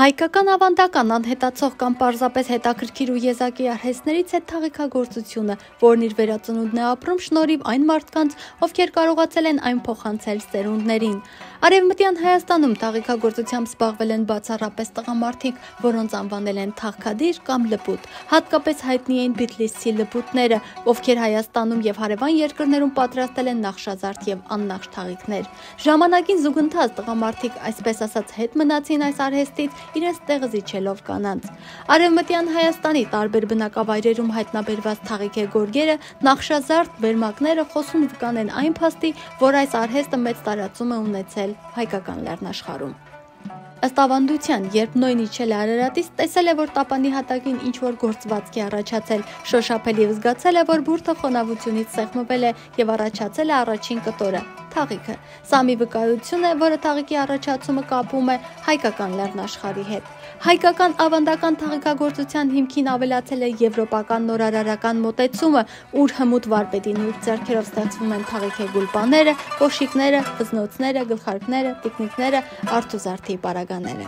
Հայկական ավանդական անհետացող կամ պարզապես հետաքրքիր ու եզակի արհեստներից է թաղիքագործությունը, որն իր վերածնունդն է ապրում շնորհիվ այն մարդկանց, ովքեր կարողացել են այն փոխանցել սերունդներին։ Արևմտյան Հայաստանում թաղիքագործությամբ զբաղվել են բացառապես տղամարդիկ, որոնց անվանել են թաղքադիր կամ լպուտ։ Հատկապես հայտնի էին բիթլիսցի լպուտները, ովքեր Հայաստանում եւ հարևան երկրներում պատրաստել են նախշազարդ եւ աննախշ թաղիքներ։ Ժամանակին զուգընթաց տղամարդիկ այսպես ասած հետ մնացին այս արհեստից, իրենց տեղը զիջելով կանանց։ Արևմտյան Հայաստանի տարբեր բնակավայրերում հայտնաբերված թաղիքի գորգերը, նախշազարդ վերմակները խոսուն վկան են այն փաստի, որ այս արհեստը մեծ տարածում է ունեցել հայկական լեռնաշխարհում։ Ըստ ավանդության, երբ Նոյն իջել է Արարատից, տեսել է, որ տապանի հատակին ինչ-որ գործվածք է առաջացել, շոշափել և զգացել է, որ բուրդը խոնավությունից սեղմվել է և առաջացել է առաջին կտորը՝ թաղիքը։ Սա մի վկայություն է, որը թաղիքի առաջացումը կապում է հայկական լեռնաշխարհի հետ։ Հայկական ավանդական թաղիքագործության հիմքին ավելացել է եվրոպական նորարարական մոտեցումը, ուր հմուտ վարպետի նուրբ ձեռքերով ստեղծվում են թաղիքի գուլպաները, կոշիկները, վզնոցները, գլխարկները, տիկնիկները, արթուզարդի պարագաները։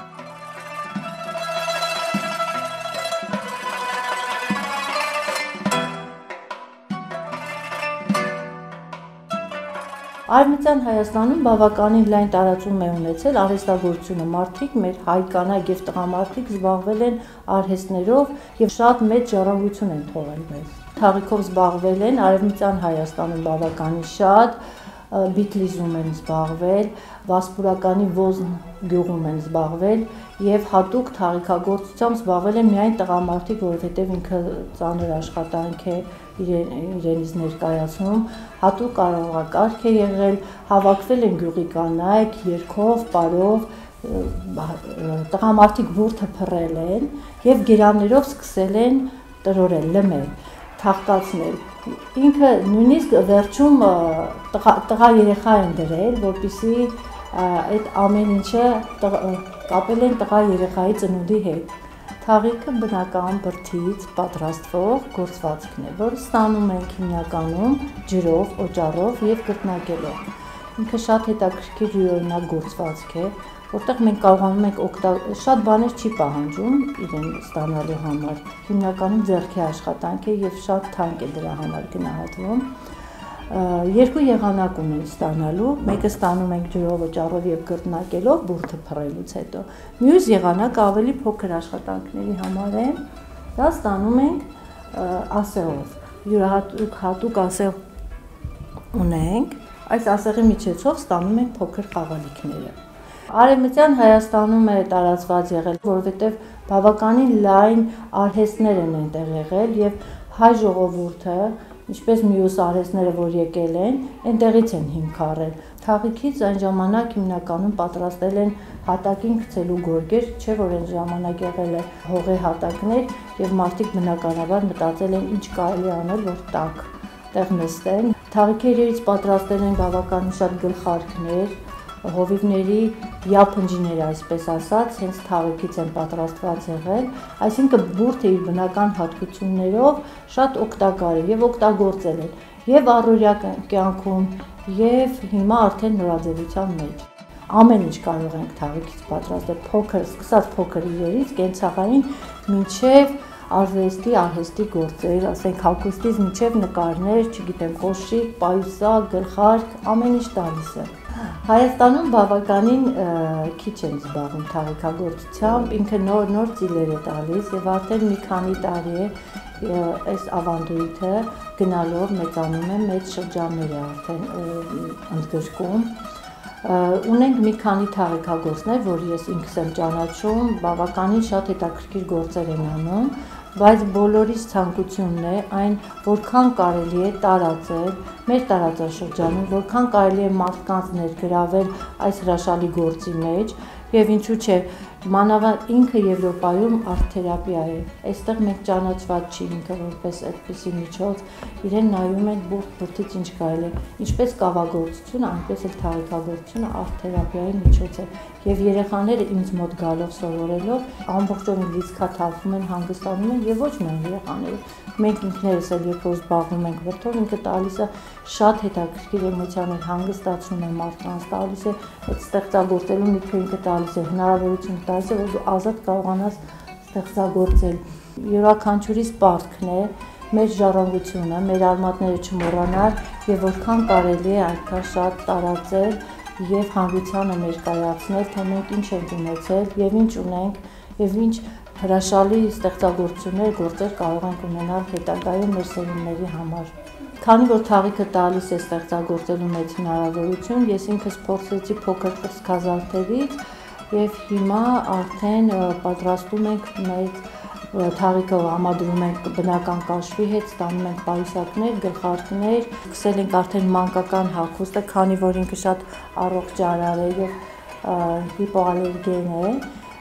Արևմտյան Հայաստանում բավականին լայն տարածում է ունեցել արհեստագործությունը, մարդիկ մեր հայ կանայք եւ տղամարդիկ զբաղվել են արհեստներով եւ շատ մեծ ժառանգություն են թողել մեզ։ Թաղիքով զբաղվել են Արևմտյան Հայաստանում բավականին շատ, Բիթլիզում են զբաղվել, Վասպուրականի Ոզն գյուղում են զբաղվել եւ հատուկ թաղիքագործությամբ զբաղվել են միայն տղամարդիկ, որովհետեւ ինքը ծանր աշխատանք է իրենից ներկայացնում, հատուկ կարողակարգ է եղել, հավաքվել են գյուղի կանայք, երգով, պարով, տղամարդիկ բուրդը փռել են եւ գերաններով սկսել են տրորել, լմել, թաղկացնել։ Ինքը նույնիսկ վերջում տղա երեխա են դրել, որպեսզի այդ ամեն ինչը կապել են տղա երեխայի ծնունդի հետ։ Թաղիքը բնական բրդից պատրաստվող գործվածքն է, որը ստանում ենք հիմնականում ջրով, օճառով եւ կրկնակելով։ Ինքը շատ հետաքրքիր յուրօրինակ գործվածք է, որտեղ մենք կարողանում ենք շատ բաներ չի պահանջում իրեն ստանալու համար։ Հիմնականում ձեռքի աշխատանք է եւ շատ թանկ է դրա համար գնահատվում։ Երկու եղանակ ունեն ստանալու, մեկը ստանում ենք ջրով, օճառով եւ կրկնակելով բուրդը փռելուց հետո։ Մյուս եղանակը ավելի փոքր աշխատանքների համար է, դա ստանում ենք ասեղով։ Յուրահատուկ հատուկ ասեղ ունենք, այս ասեղի միջոցով ստանում ենք փոքր խաղալիքները։ Արևմտյան Հայաստանում է տարածված եղել, որովհետև բավականին լայն արհեստներ են այնտեղ եղել եւ հայ ժողովուրդը, ինչպես մյուս արհեստները, որ եկել են, այնտեղից են հիմք առել։ Թաղիքից այն ժամանակ հիմնականում պատրաստել են հատակին գցելու գորգեր, չէ՞ որ այն ժամանակ եղել է հողի հատակներ եւ մարդիկ բնականաբար մտածել են ինչ կարելի անել, որ տակ տեղ նստեն։ Թաղիքերից պատրաստել են բավականին շատ գլխարկներ, հովիվների յափնջիներ, այսպես ասած, հենց թաղիքից են պատրաստված եղել, այսինքն բուրդը իր բնական հատկություններով շատ օգտակար է եւ օգտագործել են եւ առօրյա կյանքում եւ հիմա արդեն նորաձևության մեջ։ Ամեն ինչ կարող ենք թաղիքից պատրաստել, փոքր, սկսած փոքր իրերից, կենցաղային մինչեւ արհեստի գործեր, ասենք հագուստից մինչեւ նկարներ, չգիտեմ, կոշիկ, պայուսակ, գլխարկ, ամեն ինչ տալիս է։ Հայաստանում բավականին քիչ են զբաղվում թաղիքագործությամբ, ինքը նոր ծիլեր է տալիս եւ արդեն մի քանի տարի է այս ավանդույթը գնալով մեծանում է, մեծ շրջաններ է արդեն ընդգրկում։ Ունենք մի քանի թաղիքագործներ, որ ես ինքս եմ ճանաչում, բավականին շատ հետաքրքիր գործեր են անում, բայց բոլորիս ցանկությունն է այն, որքան կարելի է տարածել մեր տարածաշրջանում, որքան կարելի է մարդկանց ներգրավել այս հրաշալի գործի մեջ եւ ինչու՞ չէ, մանավանդ ինքը Եվրոպայում արտ-թերապիա է։ Այստեղ մենք ճանաչված չի ինքը որպես այդպիսի միջոց, իրեն նայում են բուրդից ինչ կարելի է, ինչպես կավագործությունը, այնպես էլ թաղիքագործությունը արտ-թերապիայի միջոց է։ Եվ երեխաները ինձ մոտ գալով սովորելով ամբողջովին լիցքաթափվում են, հանգստանում են եւ ոչ միայն երեխաները։ Մենք ինքներս էլ երբ որ զբաղվում ենք վրդով, ինքը տալիս է շատ հետաքրքիր էմոցիաներ, հանգստացում է մարդկանց, տալիս է այդ ստեղծագործելու միտքը ինքը տալիս է, հնարավորություն գալիս է, որ դու ազատ կարողանաս ստեղծագործել։ Յուրաքանչյուրիս պարտքն է մեր ժառանգությունը, մեր արմատները չմոռանալ եւ որքան կարելի է այնքան շատ տարածել եւ հանրությանը ներկայացնել, թե մենք ինչ ենք ունեցել եւ ինչ ունենք եւ ինչ հրաշալի ստեղծագործություններ, գործեր կարող ենք ունենալ հետագայում մեր սերունդների համար։ Քանի որ թաղիքը տալիս է ստեղծագործելու մեծ հնարավորություն, ես ինքս փորձեցի փոքր սկզբազարդերից եւ հիմա արդեն պատրաստում ենք մեծ թաղիքը համադրում ենք բնական կաշվի հետ, ստանում ենք պայուսակներ, գլխարկներ, սկսել ենք արդեն մանկական հագուստը, քանի որ ինքը շատ առողջարար է եւ հիպոալերգեն է,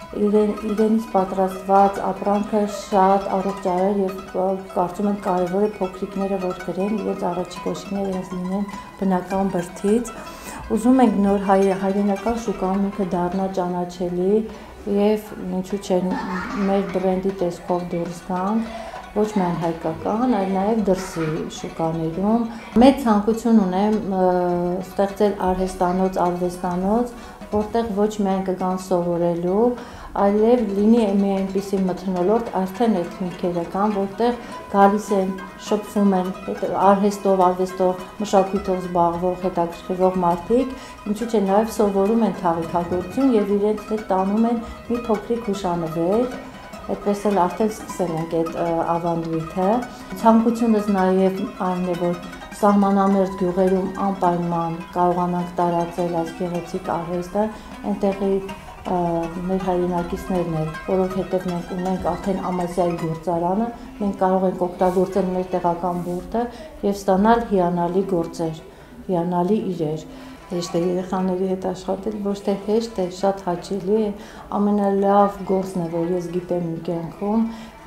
իրենից պատրաստված ապրանքը շատ առողջարար եւ կարծում եմ կարեւոր է փոքրիկները որ գրեն իրենց առաջի կոշիկները իրենց լինեն բնական բրդից։ Ուզում ենք նոր հայրենական շուկայում ինքը դառնա ճանաչելի եւ ինչու՞ չէ մեր բրենդի տեսքով դուրս գան, ոչ միայն հայկական, այլ նաեւ դրսի շուկաներում։ Մեծ ցանկություն ունեմ ստեղծել արհեստանոց, արվեստանոց, որտեղ ոչ միայն կգան սովորելու, այլև լինի մի այնպիսի մթնոլորտ, արդեն այդ հիմքերը կան, որտեղ գալիս են, շփվում են արհեստով, արվեստով, մշակույթով զբաղվող, հետաքրքրվող մարդիկ, ինչու՞ չէ նաև սովորում են թաղիքագործություն եւ իրենց հետ տանում են մի փոքրիկ հուշանվեր, այդպես էլ արդեն սկսել ենք այդ ավանդույթը։ Ցանկությունս նաև այն է, որ սահմանամերձ գյուղերում անպայման կարողանանք տարածել այս գեղեցիկ արվեստը, այնտեղի մեր հայրենակիցներն են, որովհետև մենք ունենք արդեն Ամասիայի գործարանը, մենք կարող ենք օգտագործել մեր տեղական բուրդը եւ ստանալ հիանալի գործեր, հիանալի իրեր։ Հեշտ է երեխաների հետ աշխատել, ոչ թե հեշտ է, շատ հաճելի է, ամենալավ գործն է, որ ես գիտեմ իմ կյանքում,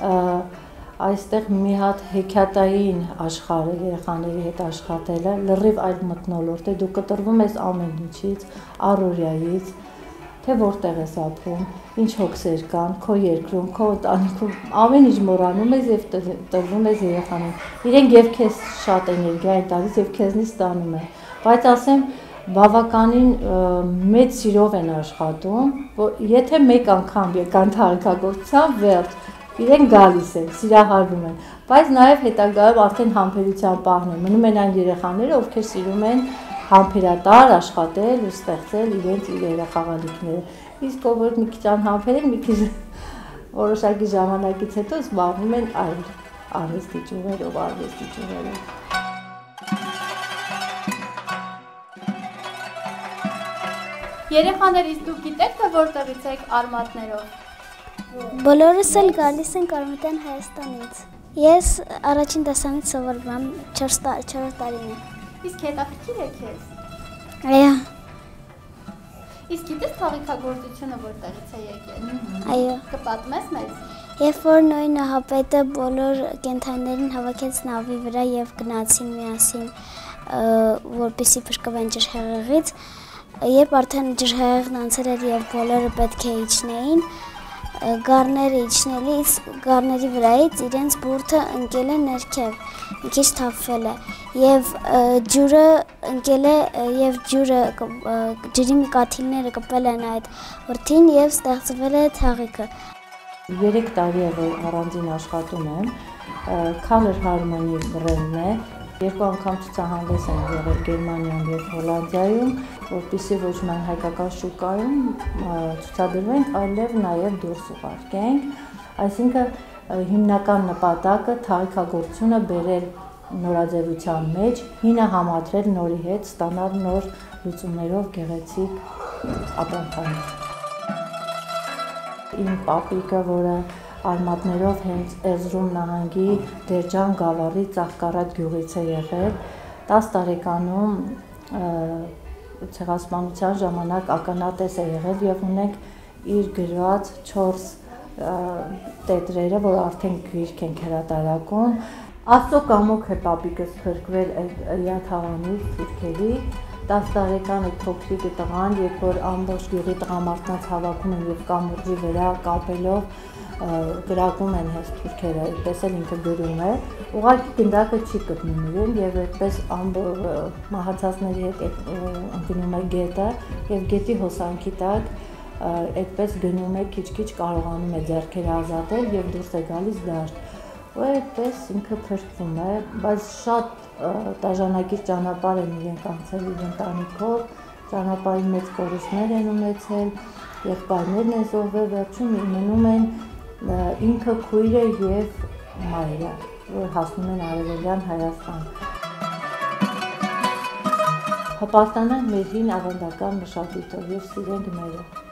այստեղ մի հատ հեքիաթային աշխարհ է երեխաների հետ աշխատելը, լրիվ այլ մթնոլորտ է, դու կտրվում ես ամեն ինչից, առօրյայից, թե որտեղ ես ապրում, ինչ հոգսեր կան, քո երկրում, քո ընտանիքում, ամեն ինչ մոռանում ես եւ տրվում ես երեխաներին։ Իրենք եւ քեզ շատ էներգիա են տալիս եւ քեզնից ստանում են։ Բայց ասեմ, բավականին մեծ սիրով են աշխատում, որ եթե մեկ անգամ եկան թաղիքագործության վերջ, իրենք գալիս են, սիրահարվում են, բայց նաեւ հետագայում արդեն համբերության պահն է։ Մնում են այն երեխաները, ովքեր սիրում են համբերատար աշխատել ու ստեղծել իրենց իրերը խաղալիքները։ Իսկ ով որ մի քիչ անհամբեր են, մի քիչ որոշակի ժամանակից հետո զբաղվում են այլ արվեստի ճյուղերով, արվեստի ճյուղերով։ Երեխաներից դուք գիտեք, թե որտեղից եք արմատներով։ Բոլորս էլ գալիս ենք Արմատյան Հայաստանից։ Ես առաջին դասանից սովորում եմ 4 տարին է։ Իսկ հետաքրքիր է քեզ։ Այո։ Իսկ գիտես թաղիքագործությունը որտեղից է եկել։ Այո։ Կպատմես մեզ։ Երբ որ Նոյ նահապետը բոլոր կենդանիներին հավաքեց նավի վրա եւ գնացին միասին, որպեսզի փրկվեն ջրհեղեղից, երբ արդեն ջրհեղեղն անցել էր եւ բոլորը պետք է իջնեին, գառները իջնելիս գառների վրայից իրենց բուրդը ընկել է ներքև, մի քիչ թափվել է եւ ջուրը ընկել է եւ ջրի մի կաթիլները կպել են այդ հորթին եւ ստեղծվել է թաղիքը։ 3 տարի է որ առանձին աշխատում եմ, Color Harmony բրենդն է, 2 անգամ ցուցահանդես են եղել Գերմանիայում եւ Հոլանդիայում, որպեսզի ոչ միայն հայկական շուկայում ցուցադրվենք, այլև նաեւ դուրս ուղարկենք, այսինքն հիմնական նպատակը թաղիքագործությունը բերել նորաձևության մեջ, հինը համադրել նորի հետ, ստանալ նոր լուծումներով գեղեցիկ ապրանքներ։ Իմ պապիկը, որը արմատներով հենց Էրզրում նահանգի Դերջան գավառի Ծաղկառատ գյուղից է եղել, 10 տարեկանում ցեղասպանության ժամանակ ականատես է եղել եւ ունենք իր գրված 4 տետրերը, որ արդեն գիրք են հրատարակում։ Աստծո կամոք է պապիկս փրկվել Յաթաղանից թուրքերի, 10 տարեկան է փոքրիկ տղան, երբ որ ամբողջ գյուղի տղամարդկանց հավաքում են եւ կամուրջի վրա կապելով գրակում են հենց թուրքերը, այդպես էլ ինքը գրում է, ուղղակի գնդակը չի գտնում իրեն եւ այդպես մահացածների հետ ընկնում է գետը եւ գետի հոսանքի տակ այդպես գնում է քիչ-քիչ կարողանում է ձեռքերը ազատել եւ դուրս է գալիս դաշտ։ Ու այդպես ինքը փրկվում է, բայց շատ տաժանակիր ճանապարհ են իրենք անցել իր ընտանիքով, ճանապարհի մեծ կորուստներ են ունեցել, եղբայրներն են զոհվել, վերջում մնում են ինքը քույրը եւ մայրը, որ հասնում են Արևելյան Հայաստան։ Հպարտանանք մեր հին ավանդական մշակույթով եւ սիրենք մերը։